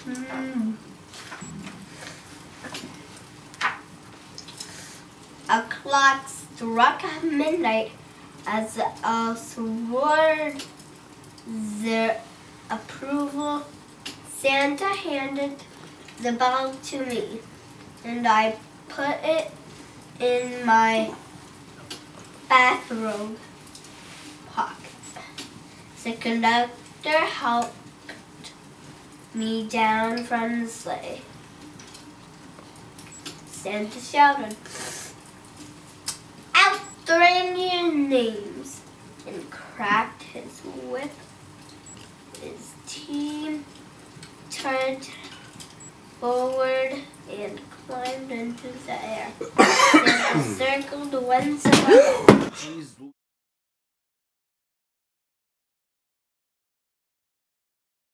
A clock struck midnight as I swore their approval. Santa handed the bell to me, and I put it in my bathrobe pocket. The conductor helped me down from the sleigh. Santa shouted out the reindeer names and cracked his whip. His team turned forward and climbed into the air. Santa circled once more.